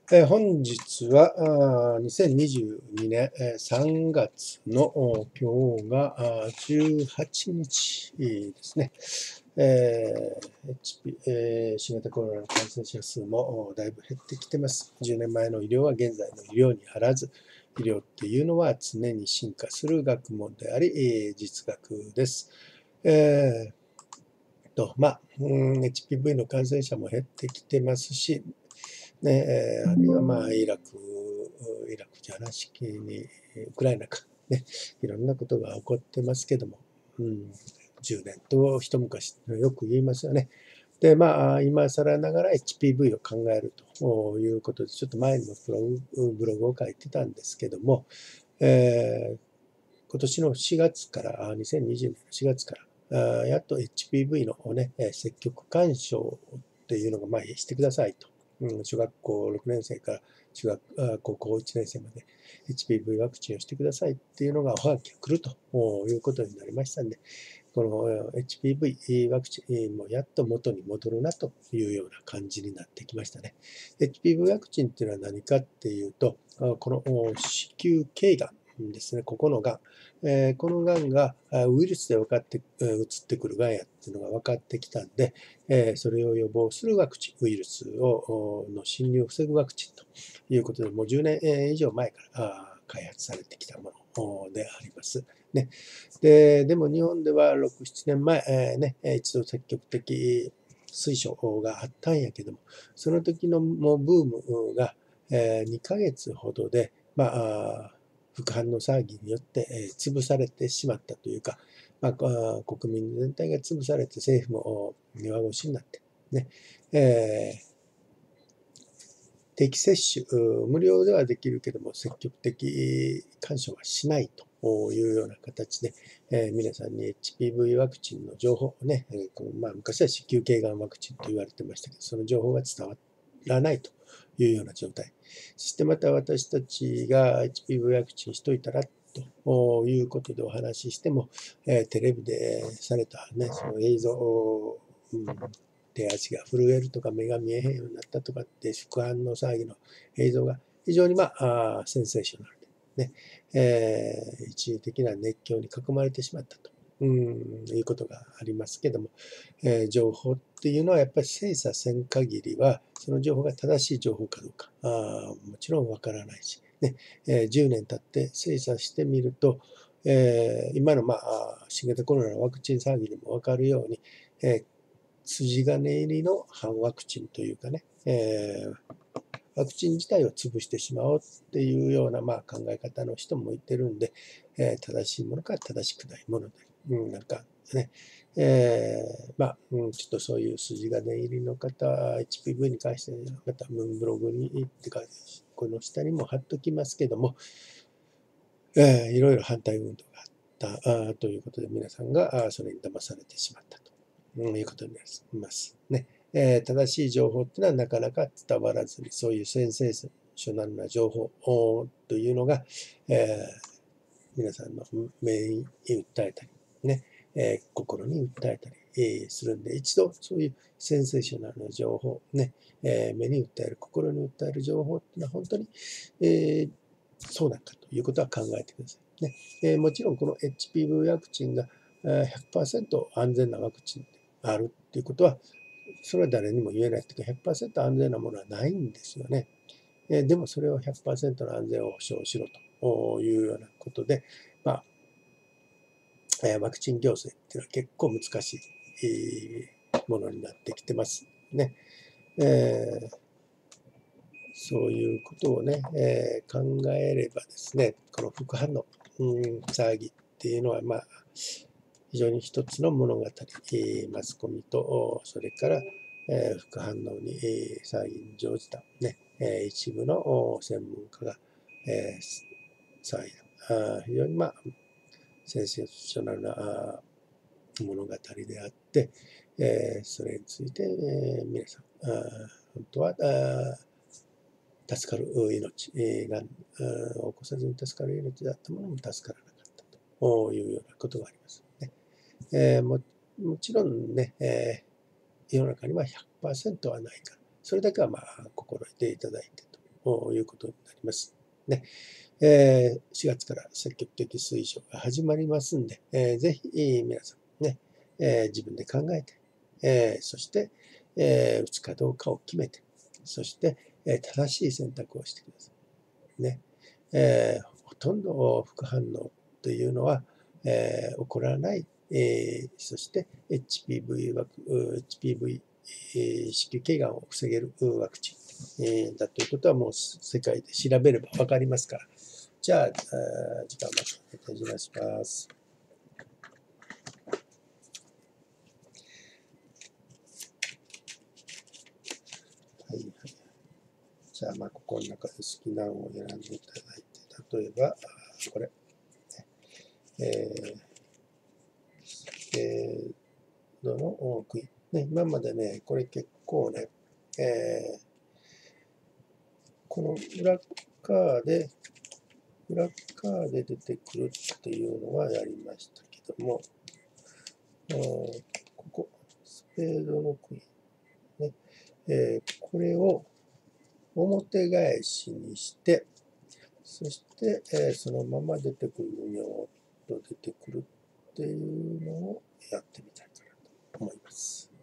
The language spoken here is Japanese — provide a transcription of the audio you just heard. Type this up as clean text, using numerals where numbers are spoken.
本日は2022年3月の今日が18日ですね。新型コロナの感染者数もだいぶ減ってきてます。10年前の医療は現在の医療にあらず、医療っていうのは常に進化する学問であり、実学です。HPV の感染者も減ってきてますし、あるいはイラクじゃなしきに、ウクライナか、いろんなことが起こってますけども、10年と一昔よく言いますよね。で、今更ながら HPV を考えるということで、ちょっと前にもブログを書いてたんですけども、今年の4月から、2020年の4月から、やっと HPV のね、積極勧奨っていうのがしてくださいと。小学校6年生から高校1年生まで HPV ワクチンをしてくださいっていうのがおはがきが来るということになりましたんで、この HPV ワクチンもやっと元に戻るなというような感じになってきましたね。HPV ワクチンっていうのは何かっていうと、この子宮頸がんですね、ここのがん。このがんがウイルスで移ってくるがんやっていうのが分かってきたんで、それを予防するワクチン、ウイルスの侵入を防ぐワクチンということで、もう10年以上前から開発されてきたものであります。ね、でも日本では6、7年前、一度積極的推奨があったんやけども、その時のもうブームが2ヶ月ほどで、副反応騒ぎによって、潰されてしまったというか、国民全体が潰されて政府も弱腰になって、ね、定期接種、無料ではできるけども、積極的干渉はしないというような形で、皆さんに HPV ワクチンの情報をね、昔は子宮頸がんワクチンと言われてましたけど、その情報が伝わらないというような状態。そしてまた私たちが HPV ワクチンしといたらということでお話ししても、テレビでされたね、その映像、手足が震えるとか目が見えへんようになったとかって副反応騒ぎの映像が非常にセンセーショナルで、一時的な熱狂に囲まれてしまったと。いうことがありますけども、情報っていうのはやっぱり精査せん限りは、その情報が正しい情報かどうか、もちろんわからないし、10年経って精査してみると、今の新型コロナのワクチン騒ぎでもわかるように、筋金入りの反ワクチンというかね、ワクチン自体を潰してしまおうっていうような考え方の人もいてるんで、正しいものか正しくないもので、ちょっとそういう筋金入りの方、HPV に関してまたブログにってか、この下にも貼っときますけども、いろいろ反対運動があったということで、皆さんがそれに騙されてしまったということになりますね。正しい情報っていうのはなかなか伝わらずに、そういうセンセーショナルな情報というのが、皆さんの目に訴えたり、心に訴えたりするんで、一度そういうセンセーショナルな情報、目に訴える、心に訴える情報っていうのは本当に、そうなんかということは考えてください。もちろんこの HPV ワクチンが100% 安全なワクチンであるっていうことは、それは誰にも言えないというか、100% 安全なものはないんですよね。でもそれを 100% の安全を保証しろというようなことで、ワクチン行政っていうのは結構難しいものになってきてますね。そういうことをね、考えればですね、この副反応、騒ぎっていうのは、非常に一つの物語、マスコミと、それから、副反応に、騒ぎに乗じた、一部の専門家が、騒いだ。非常にセンセーショナルな物語であって、それについて、皆さん、本当は助かる命が、起こさずに助かる命だったものも助からなかったというようなことがありますね。もちろんね、世の中には 100% はないから、それだけは心得ていただいていうことになりますね。4月から積極的水晶が始まりますんで、ぜひ皆さんね、自分で考えて、そして、打つかどうかを決めて、そして、正しい選択をしてください。ね。ほとんど副反応というのは、起こらない、そして HPV 子宮頸がんを防げるワクチン、だということはもう世界で調べれば分かりますから。じゃあ、時間まで閉じします。はいはい。じゃあ、ここの中で好きなのを選んでいただいて、例えば、これ。どのクイーン。ね、今までね、これ結構ね、この裏側で出てくるっていうのはやりましたけども、ここ、スペードのクイーン。ね、これを表返しにして、そして、そのまま出てくるのにょーっと出てくるっていうのをやってみたいかなと思います。